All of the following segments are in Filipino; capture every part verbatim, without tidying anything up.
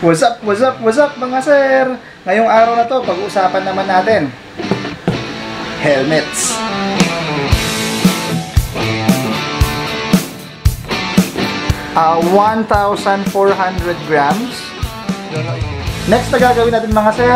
What's up, what's up, what's up mga sir? Ngayong araw na to, pag-uusapan naman natin helmets. Uh, one thousand four hundred grams. Next na gagawin natin mga sir,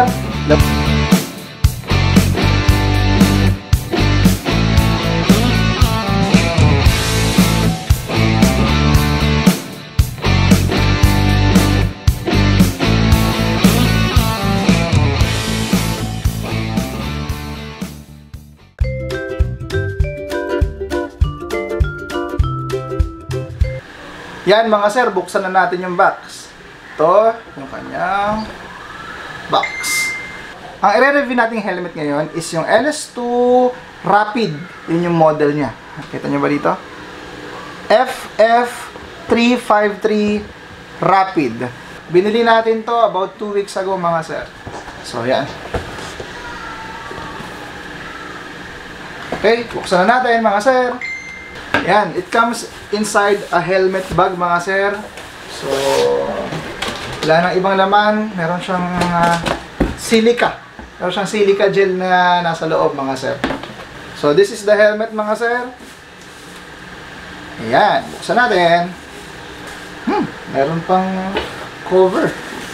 yan mga sir, buksan na natin yung box. Ito, yung kanyang box. Ang i-review nating helmet ngayon is yung L S two Rapid. Yun yung model niya. Kita nyo ba dito? F F three five three Rapid. Binili natin to about two weeks ago mga sir. So yan. Okay, buksan na natin mga sir. Yan, it comes inside a helmet bag mga sir. So, wala nang ibang laman. Meron siyang mga silica. Meron siyang silica gel na nasa loob mga sir. So, this is the helmet mga sir. Yan, buksan natin. Hmm, meron pang cover.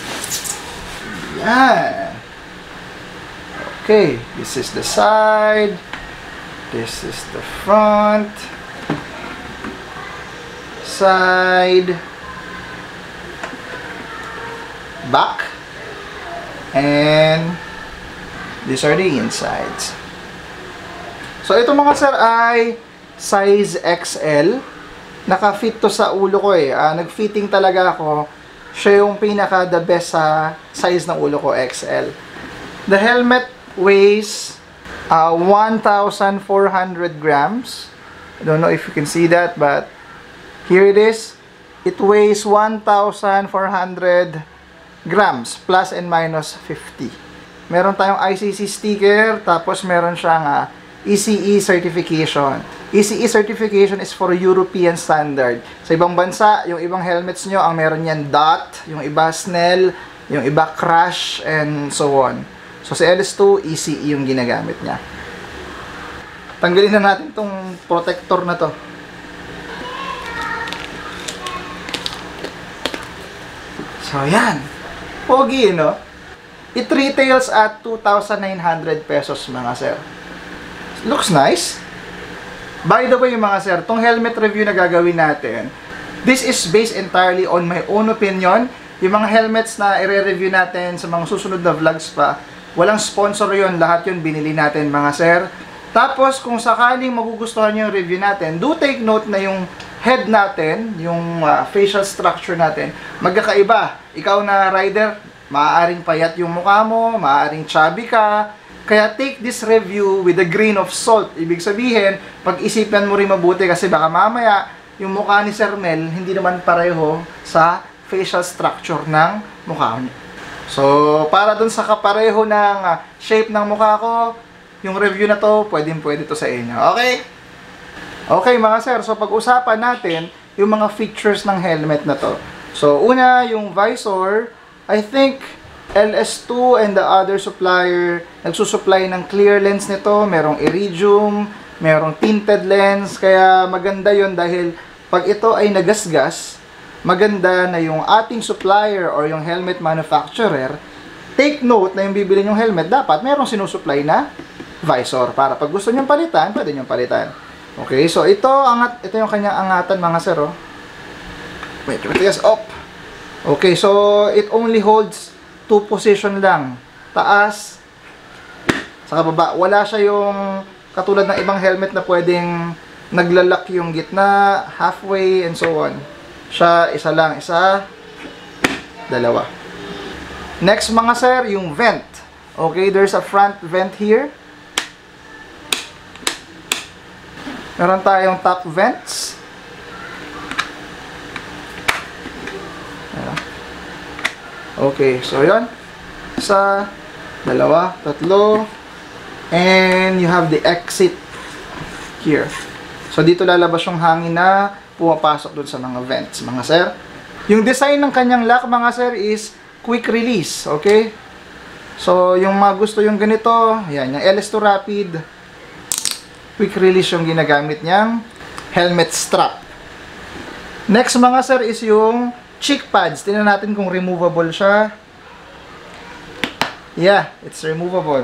Yan. Okay, this is the side. This is the front. Side, back, and these are the insides. So ito mga sir ay size X L. Naka-fit to sa ulo ko eh. Uh, nag-fitting talaga ako. Siya yung pinaka the best sa size ng ulo ko, X L. The helmet weighs uh, one thousand four hundred grams. I don't know if you can see that, but here it is. It weighs one thousand four hundred grams plus and minus fifty. Meron tayong I C C sticker, tapos meron siyang uh, E C E certification. E C E certification is for European standard. Sa ibang bansa, yung ibang helmets nyo, ang meron yan dot, yung iba Snell, yung iba Crash, and so on. So sa L S two, E C E yung ginagamit niya. Tanggalin na natin tong protector na to. So, yan. Pogi, no? It retails at two thousand nine hundred pesos, mga sir. Looks nice. By the way, mga sir, tong helmet review na gagawin natin, this is based entirely on my own opinion. Yung mga helmets na i-review natin sa mga susunod na vlogs pa, walang sponsor yon, lahat yun binili natin, mga sir. Tapos, kung sakaling magugustuhan yung review natin, do take note na yung head natin, yung uh, facial structure natin, magkakaiba. Ikaw na rider, maaaring payat yung mukha mo, maaaring chubby ka. Kaya take this review with a grain of salt. Ibig sabihin, pag-isipan mo rin mabuti kasi baka mamaya, yung mukha ni Sir Mel, hindi naman pareho sa facial structure ng mukha niya. So, para dun sa kapareho ng uh, shape ng mukha ko, yung review na to, pwedeng pwede to sa inyo. Okay? Okay mga sir, so pag-usapan natin yung mga features ng helmet na to. So una, yung visor, I think L S two and the other supplier nagsusupply ng clear lens nito. Merong iridium, merong tinted lens, kaya maganda yon dahil pag ito ay nagasgas, maganda na yung ating supplier or yung helmet manufacturer, take note na yung bibili yung helmet, dapat merong sinusupply na visor para pag gusto nyong palitan, pwede nyong palitan. Okay, so ito, angat, ito yung kanyang angatan mga sir, oh. Wait, matigas, up. Okay, so it only holds two position lang. Taas, sa baba. Wala siya yung katulad ng ibang helmet na pwedeng naglalak yung gitna, halfway, and so on. Siya, isa lang, isa, dalawa. Next mga sir, yung vent. Okay, there's a front vent here. Meron tayong top vents. Okay, so yun. Isa, dalawa, tatlo. And you have the exit here. So dito lalabas yung hangin na pumapasok dun sa mga vents, mga sir. Yung design ng kanyang lock, mga sir, is quick release, okay? So, yung mga gusto yung ganito, yan, yung L S two Rapid, quick release yung ginagamit niyang helmet strap. Next mga sir is yung cheek pads. Tingnan natin kung removable siya. Yeah, it's removable.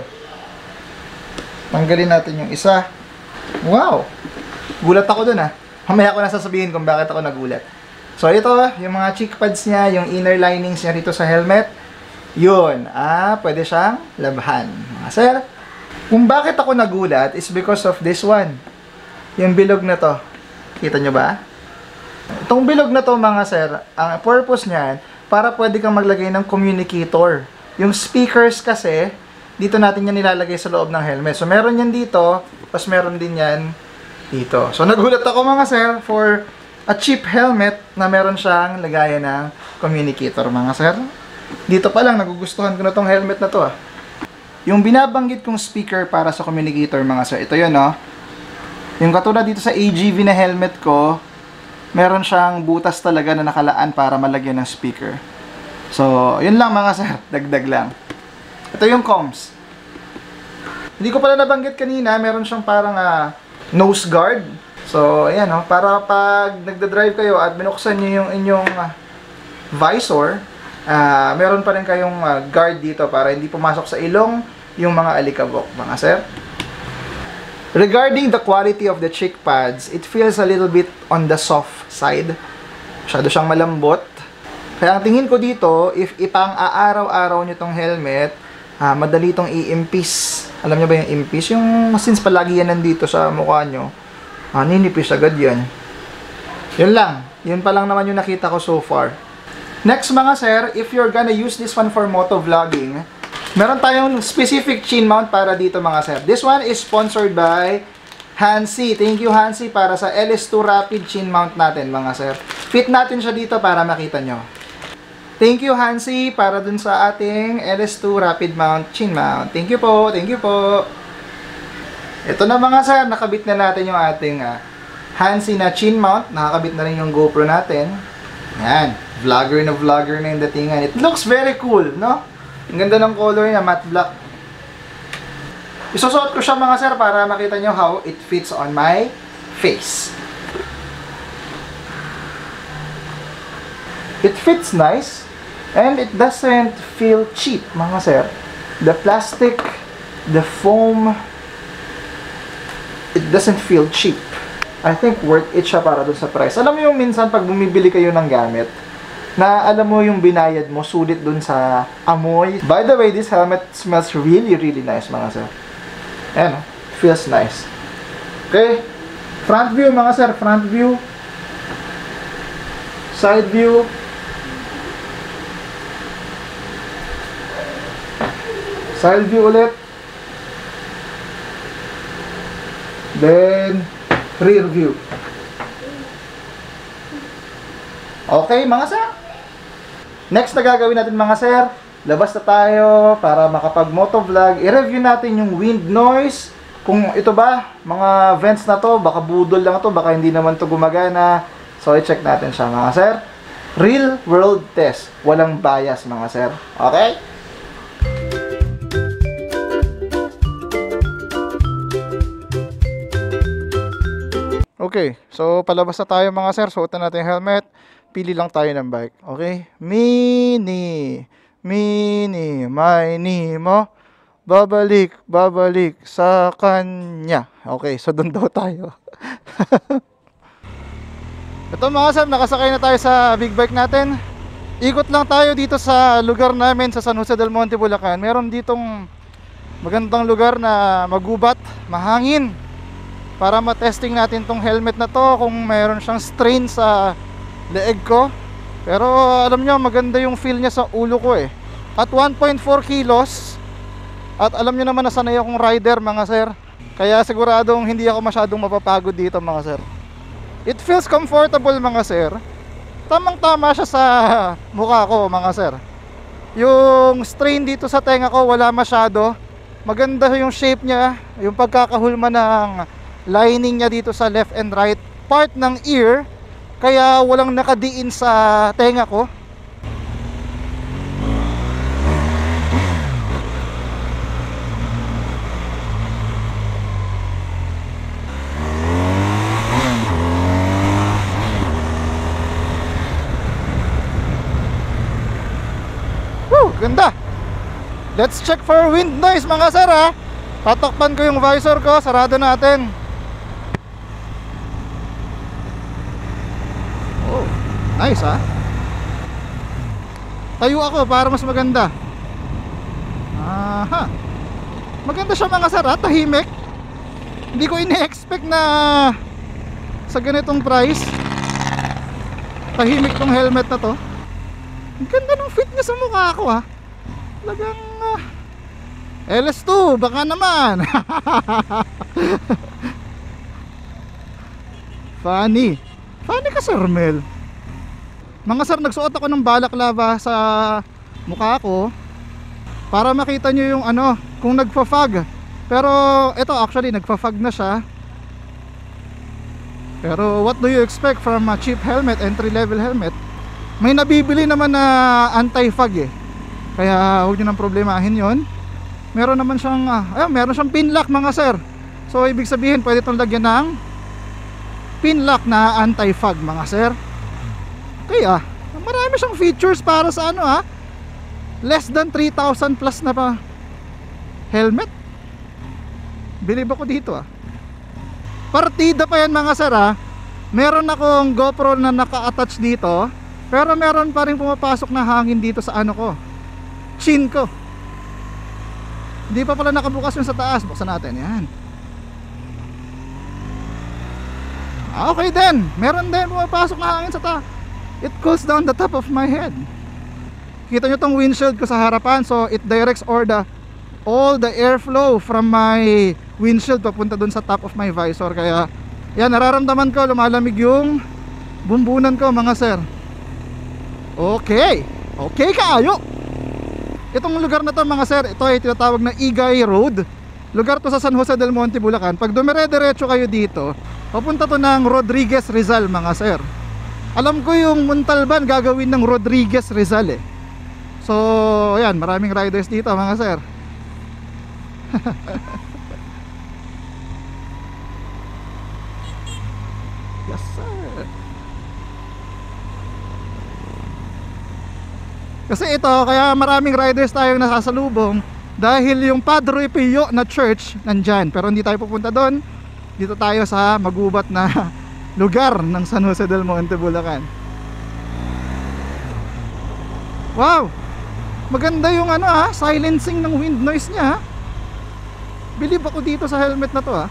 Tanggalin natin yung isa. Wow! Gulat ako dun ah. Mamaya ko na sasabihin kung bakit ako nagulat. So ito, yung mga cheek pads niya, yung inner linings niya rito sa helmet. Yun, ah, pwede siyang labhan. Mga sir, kung bakit ako nagulat is because of this one. Yung bilog na to. Kita nyo ba? Itong bilog na to mga sir, ang purpose niyan, para pwede kang maglagay ng communicator. Yung speakers kasi, dito natin yan nilalagay sa loob ng helmet. So meron yan dito, tapos meron din yan dito. So nagulat ako mga sir for a cheap helmet na meron siyang lagayan ng communicator mga sir. Dito pa lang, nagugustuhan ko na tong helmet na to ah. Yung binabanggit kong speaker para sa communicator mga sir, ito yun no. Yung katulad dito sa A G V na helmet ko, meron siyang butas talaga na nakalaan para malagyan ng speaker. So, yun lang mga sir, dagdag lang. Ito yung comms. Hindi ko pala nabanggit kanina, meron siyang parang uh, nose guard. So, ayan no, para pag nagda-drive kayo at binuksan niyo yung inyong uh, visor, uh, meron pa rin kayong uh, guard dito para hindi pumasok sa ilong yung mga alikabok, mga sir. Regarding the quality of the cheek pads, it feels a little bit on the soft side. Masyado siyang malambot. Kaya ang tingin ko dito, if ipang aaraw-araw nyo tong helmet, ah, madali itong i-impis. Alam nyo ba yung impis? Yung since palagi yan nandito sa mukha nyo, ah, ninipis agad yan. Yun lang. Yun pa lang naman yung nakita ko so far. Next mga sir, if you're gonna use this one for motovlogging, meron tayong specific chin mount para dito mga sir. This one is sponsored by Hansi. Thank you Hansi para sa L S two Rapid chin mount natin mga sir. Fit natin siya dito para makita nyo. Thank you Hansi para dun sa ating L S two Rapid mount chin mount. Thank you po, thank you po. Ito na mga sir, nakabit na natin yung ating uh, Hansi na chin mount. Nakakabit na rin yung GoPro natin. Yan, vlogger na vlogger na yung datingan. It looks very cool, no? Ang ganda ng color niya, matte black. Isusuot ko siya mga sir para makita nyo how it fits on my face. It fits nice and it doesn't feel cheap mga sir. The plastic, the foam, it doesn't feel cheap. I think worth it siya para dun sa price. Alam mo yung minsan pag bumibili kayo ng gamit, na alam mo yung binayad mo, sulit dun sa amoy. By the way, this helmet smells really, really nice mga sir. Ayan, feels nice. Okay, front view mga sir, front view. Side view. Side view ulit. Then, rear view. Okay mga sir. Next na gagawin natin mga sir, labas na tayo para makapag-motovlog. I-review natin yung wind noise. Kung ito ba, mga vents na to, baka budol lang to, baka hindi naman to gumagana. So, i-check natin siya mga sir. Real world test. Walang bias mga sir. Okay? Okay, so palabas na tayo mga sir. Suotan natin yung helmet. Pili lang tayo ng bike. Okay? Mini. Mini. Mini mo. Babalik. Babalik sa kanya. Okay, so doon daw tayo. Ito mga sir, nakasakay na tayo sa big bike natin. Ikot lang tayo dito sa lugar namin sa San Jose del Monte, Bulacan. Meron ditong magandang lugar na magubat, mahangin. Para matesting natin tong helmet na to kung mayroon siyang strain sa leeg ko. Pero alam nyo, maganda yung feel niya sa ulo ko eh. At one point four kilos. At alam nyo naman na sanay akong rider mga sir. Kaya siguradong hindi ako masyadong mapapagod dito mga sir. It feels comfortable mga sir. Tamang tama siya sa mukha ko mga sir. Yung strain dito sa tenga ko wala masyado. Maganda yung shape niya. Yung pagkakahulma ng lining niya dito sa left and right part ng ear, kaya walang nakadiin sa tenga ko. Ganda. Let's check for wind noise mga sir ha. Tatakpan ko yung visor ko, sarado natin. Oh, nice ha. Tayo ako para mas maganda. Aha. Maganda siya mga sir ha, tahimik. Hindi ko ini-expect na sa ganitong price tahimik tong helmet na to. Ang ganda ng fit niya sa mukha ko ha. Talagang uh, L S two, baka naman. Funny. Funny ka Sir Mel. Mga sir, nagsuot ako ng balaklava sa mukha ko para makita nyo yung ano, kung nagpa-fog. Pero ito actually nagpa-fog na siya. Pero what do you expect from a cheap helmet, entry level helmet? May nabibili naman na anti-fog eh. Kaya huwag nyo nang problemahin yon. Meron naman siyang uh, ayun, meron siyang pin lock mga sir. So ibig sabihin pwede itong lagyan ng pin lock na anti-fog mga sir. Kaya marami siyang features para sa ano ha, less than three thousand plus na pa helmet. Bilib ako dito ah. Partida pa yan mga sir ha. Meron akong GoPro na naka-attach dito, pero meron pa rin pumapasok na hangin dito sa ano ko, chin ko. Hindi pa pala nakabukas yung sa taas. Buksan natin yan. Ah, okay din. Meron din pumapasok na hangin sa taas. It cools down the top of my head. Kita nyo tong windshield ko sa harapan. So it directs all the all the airflow from my windshield papunta dun sa top of my visor. Kaya yan, nararamdaman ko lumalamig yung bumbunan ko mga sir. Okay. Okay kaayo. Itong lugar na to mga sir, ito ay tinatawag na Igay Road. Lugar to sa San Jose del Monte, Bulacan. Pag dumire-diretso kayo dito, papunta to ng Rodriguez Rizal mga sir. Alam ko yung Montalban gagawin ng Rodriguez Rizal eh. So ayan, maraming riders dito mga sir. Yes sir. Kasi ito, kaya maraming riders tayong nakasalubong dahil yung Padre Pio na church nandyan. Pero hindi tayo pupunta doon. Dito tayo sa magubat na lugar ng San Jose del Monte, Bulacan. Wow! Maganda yung ano ha, silencing ng wind noise niya ha. Bilib ako dito sa helmet na to ha.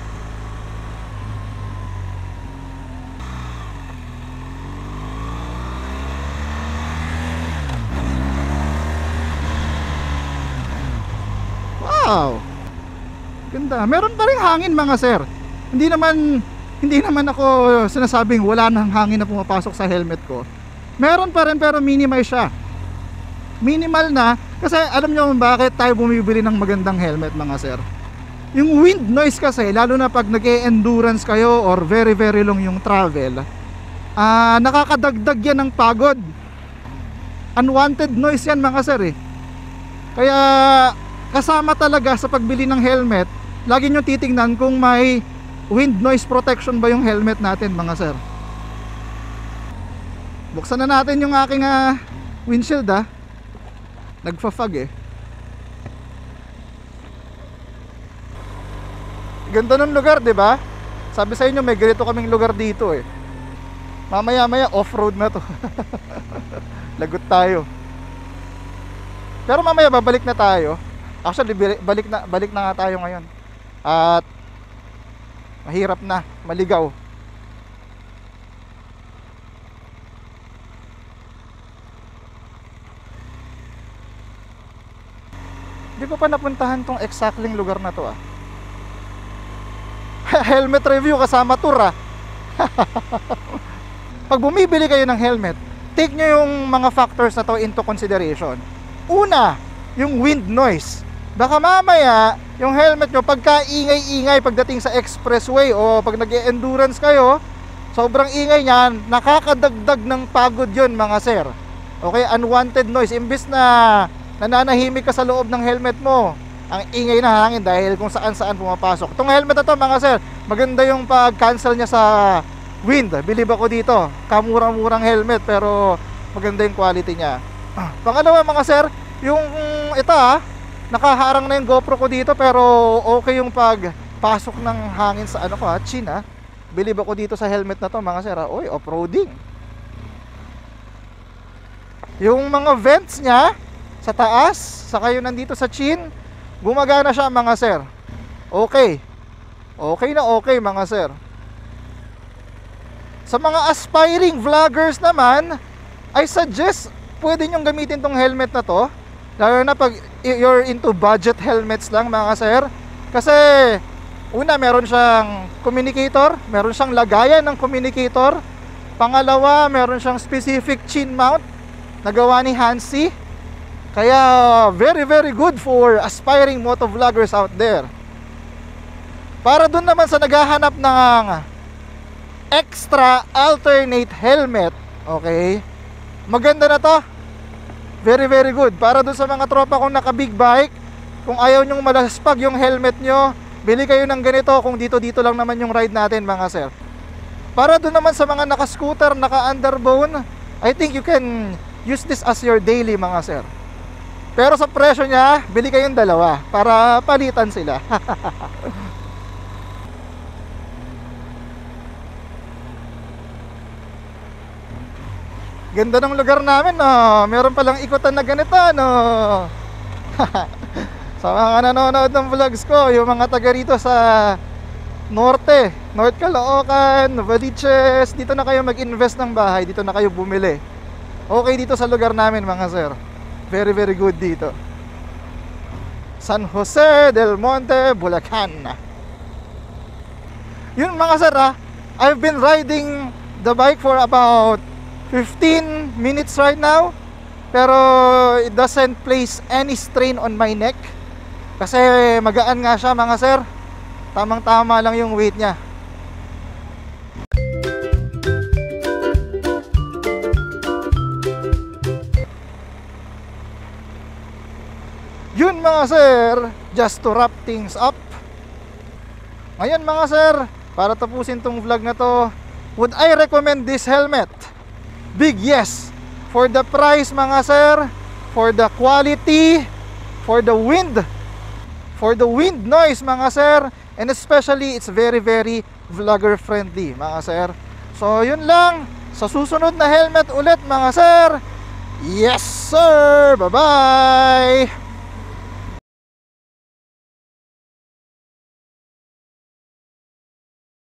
Wow! Ganda. Meron pa ring hangin mga sir. Hindi naman hindi naman ako sinasabing wala nang hangin na pumapasok sa helmet ko. Meron pa rin pero minimize siya. Minimal na kasi alam niyo bakit tayo bumibili ng magandang helmet mga sir? Yung wind noise kasi, lalo na pag nag-e-endurance kayo or very very long yung travel, ah, nakakadagdag yan ng pagod. Unwanted noise yan mga sir eh. Kaya kasama talaga sa pagbili ng helmet, lagi nyo titingnan kung may wind noise protection ba yung helmet natin mga sir. Buksan na natin yung aking uh, windshield ah. Nagfa-fog eh. Ganda ng lugar, di ba? Sabi sa inyo may ganito kaming lugar dito eh. Mamaya-maya off-road na to. Lagot tayo. Pero mamaya babalik na tayo. Actually balik na balik na nga tayo ngayon. At mahirap na, maligaw. Hindi ko pa napuntahan tong exactly lugar na to ah. Helmet review kasama tour ah. Pag bumibili kayo ng helmet, take nyo yung mga factors na to into consideration. Una, yung wind noise. Baka mamaya yung helmet nyo pagka ingay-ingay pagdating sa expressway o pag nag-e-endurance kayo, sobrang ingay niyan, nakakadagdag ng pagod yun mga sir. Okay, unwanted noise. Imbis na nananahimik ka sa loob ng helmet mo, ang ingay na hangin dahil kung saan saan pumapasok. Itong helmet na to mga sir, maganda yung pag-cancel niya sa wind. Bilib ako dito, kamurang-murang helmet pero maganda yung quality niya. Pangalawa mga sir, Yung ito ah, nakaharang na yung GoPro ko dito, pero okay yung pagpasok ng hangin sa ano ko ha, chin ha. Believe ako dito sa helmet na to mga sir ha. Uy, off-roading. Yung mga vents niya sa taas, saka yung nandito sa chin, gumagana siya mga sir. Okay. Okay na okay mga sir. Sa mga aspiring vloggers naman, I suggest pwede nyong gamitin tong helmet na to, lalo na pag you're into budget helmets lang mga sir. Kasi una, meron siyang communicator, meron siyang lagayan ng communicator. Pangalawa, meron siyang specific chin mount na gawa ni Hansi. Kaya very very good for aspiring motovloggers out there. Para dun naman sa naghahanap ng extra alternate helmet, okay, maganda na to. Very very good. Para dun sa mga tropa kong naka big bike, kung ayaw nyong malaspag yung helmet nyo, bili kayo ng ganito kung dito-dito lang naman yung ride natin mga sir. Para dun naman sa mga naka scooter, naka underbone, I think you can use this as your daily mga sir. Pero sa presyo niya, bili kayong dalawa para palitan sila. Ganda ng lugar namin, no? Meron palang ikutan na ganito, no? Sa mga nanonood ng vlogs ko, yung mga taga rito sa Norte, North Caloocan, Novaliches, dito na kayo mag-invest ng bahay, dito na kayo bumili. Okay dito sa lugar namin mga sir. Very very good dito. San Jose del Monte, Bulacan. Yun mga sir ha, I've been riding the bike for about fifteen minutes right now, pero it doesn't place any strain on my neck kasi magaan nga siya mga sir. Tamang tama lang yung weight niya. Yun mga sir, just to wrap things up, ngayon mga sir, para tapusin tong vlog na to, would I recommend this helmet? Big yes. For the price mga sir, for the quality, for the wind, for the wind noise mga sir, and especially it's very very vlogger friendly mga sir. So yun lang, sa susunod na helmet ulit mga sir. Yes sir, bye bye.